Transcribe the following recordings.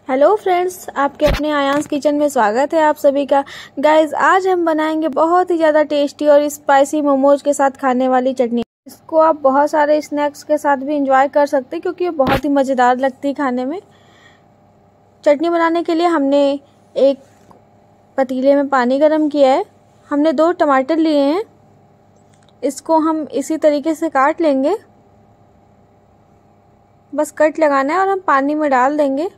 Hello friends, आपके अपने आयांस kitchen में स्वागत है आप सभी का। गाइस, आज हम बनाएंगे बहुत ही ज़्यादा टेस्टी और स्पाइसी मोमोज के साथ खाने वाली चटनी। इसको आप बहुत सारे स्नैक्स के साथ भी इंजॉय कर सकते हैं क्योंकि ये बहुत ही मज़ेदार लगती है खाने में। चटनी बनाने के लिए हमने एक पतीले में पानी गर्म किया है। हमने 2 टमाटर लिए हैं, इसको हम इसी तरीके से काट लेंगे। बस कट लगाना है और हम पानी में डाल देंगे।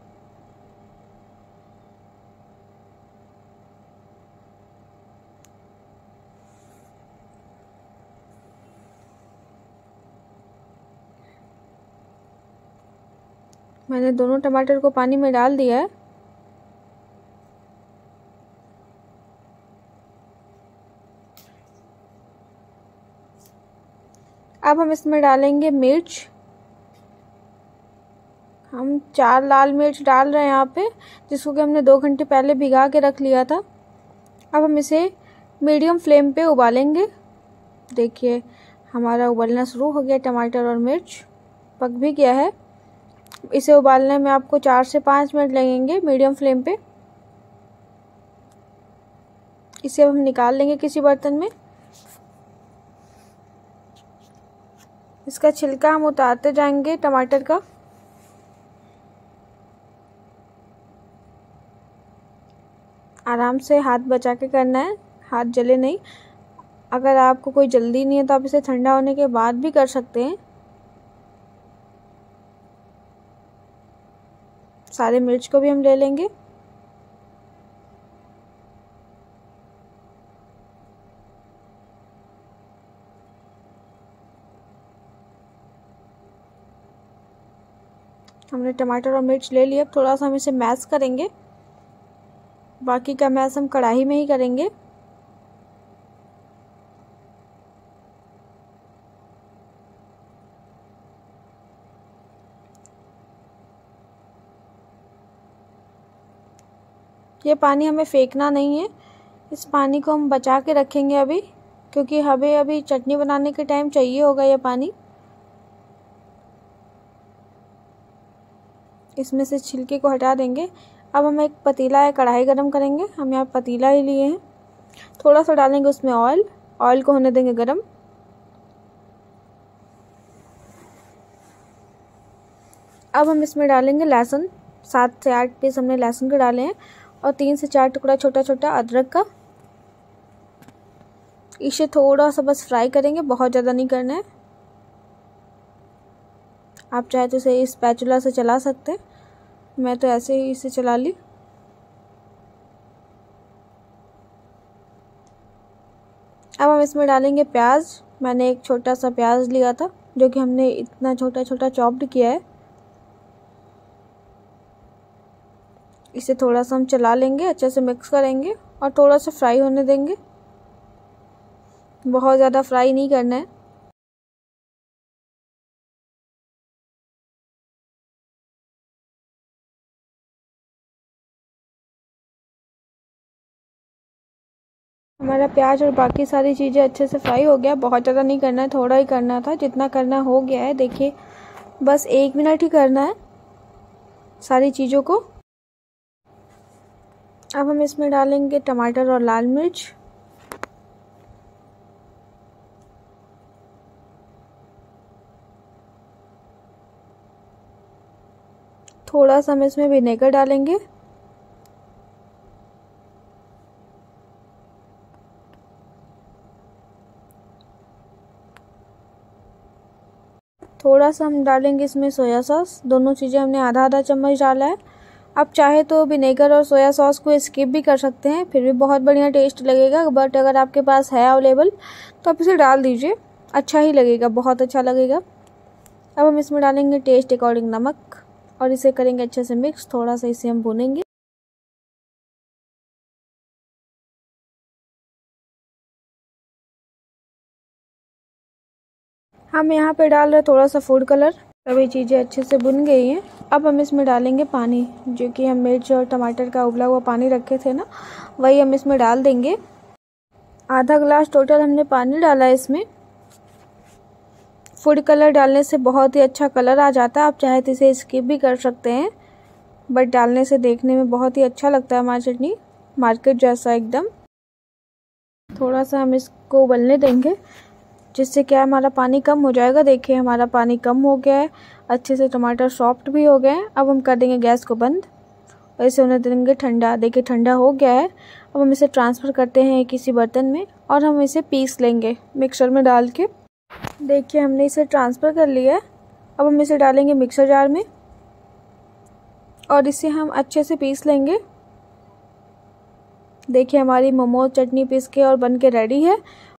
मैंने दोनों टमाटर को पानी में डाल दिया है। अब हम इसमें डालेंगे मिर्च। हम 4 लाल मिर्च डाल रहे हैं यहाँ पे, जिसको कि हमने 2 घंटे पहले भिगा के रख लिया था। अब हम इसे मीडियम फ्लेम पे उबालेंगे। देखिए, हमारा उबलना शुरू हो गया। टमाटर और मिर्च पक भी गया है। इसे उबालने में आपको 4 से 5 मिनट लगेंगे मीडियम फ्लेम पे। इसे हम निकाल लेंगे किसी बर्तन में। इसका छिलका हम उतारते जाएंगे टमाटर का। आराम से हाथ बचा के करना है, हाथ जले नहीं। अगर आपको कोई जल्दी नहीं है तो आप इसे ठंडा होने के बाद भी कर सकते हैं। सारे मिर्च को भी हम ले लेंगे। हमने टमाटर और मिर्च ले लिया। थोड़ा सा हम इसे मैश करेंगे। बाकी का मैश हम कढ़ाई में ही करेंगे। ये पानी हमें फेंकना नहीं है, इस पानी को हम बचा के रखेंगे अभी, क्योंकि हमें अभी चटनी बनाने के टाइम चाहिए होगा ये पानी। इसमें से छिलके को हटा देंगे। अब हम एक पतीला या कढ़ाई गरम करेंगे। हम यहाँ पतीला ही लिए हैं। थोड़ा सा डालेंगे उसमें ऑयल को होने देंगे गरम। अब हम इसमें डालेंगे लहसुन। 7 से 8 पीस हमने लहसुन के डाले हैं और 3 से 4 टुकड़ा छोटा छोटा अदरक का। इसे थोड़ा सा बस फ्राई करेंगे, बहुत ज़्यादा नहीं करना है। आप चाहे तो इसे स्पैचुला से चला सकते हैं, मैं तो ऐसे ही इसे चला ली। अब हम इसमें डालेंगे प्याज। मैंने एक छोटा सा प्याज लिया था, जो कि हमने इतना छोटा छोटा चॉप्ड किया है। इसे थोड़ा सा हम चला लेंगे, अच्छे से मिक्स करेंगे और थोड़ा सा फ्राई होने देंगे। बहुत ज़्यादा फ्राई नहीं करना है। हमारा प्याज और बाकी सारी चीज़ें अच्छे से फ्राई हो गया। बहुत ज़्यादा नहीं करना है, थोड़ा ही करना था। जितना करना हो गया है, देखिए बस 1 मिनट ही करना है सारी चीज़ों को। अब हम इसमें डालेंगे टमाटर और लाल मिर्च। थोड़ा सा हम इसमें विनेगर डालेंगे। थोड़ा सा हम डालेंगे इसमें सोया सॉस। दोनों चीज़ें हमने आधा आधा चम्मच डाला है। आप चाहे तो विनेगर और सोया सॉस को स्किप भी कर सकते हैं, फिर भी बहुत बढ़िया टेस्ट लगेगा। बट अगर आपके पास है अवेलेबल तो आप इसे डाल दीजिए, अच्छा ही लगेगा, बहुत अच्छा लगेगा। अब हम इसमें डालेंगे टेस्ट अकॉर्डिंग नमक और इसे करेंगे अच्छे से मिक्स। थोड़ा सा इसे हम भूनेंगे। हम यहाँ पे डाल रहे थोड़ा सा फूड कलर। सभी चीज़ें अच्छे से भुन गई हैं। अब हम इसमें डालेंगे पानी, जो कि हम मिर्च और टमाटर का उबला हुआ पानी रखे थे ना, वही हम इसमें डाल देंगे। आधा ग्लास टोटल हमने पानी डाला है इसमें। फूड कलर डालने से बहुत ही अच्छा कलर आ जाता है। आप चाहे तो इसे स्किप भी कर सकते हैं, बट डालने से देखने में बहुत ही अच्छा लगता है हमारी चटनी, मार्केट जैसा एकदम। थोड़ा सा हम इसको उबलने देंगे, जिससे क्या हमारा पानी कम हो जाएगा। देखिए हमारा पानी कम हो गया है, अच्छे से टमाटर सॉफ्ट भी हो गए हैं। अब हम कर देंगे गैस को बंद और इसे होने देंगे ठंडा। देखिए ठंडा हो गया है। अब हम इसे ट्रांसफ़र करते हैं किसी बर्तन में और हम इसे पीस लेंगे मिक्सर में डाल के। देखिए हमने इसे ट्रांसफ़र कर लिया है। अब हम इसे डालेंगे मिक्सर जार में और इसे हम अच्छे से पीस लेंगे। देखिए हमारी मोमोज चटनी पीस के और बन के रेडी है।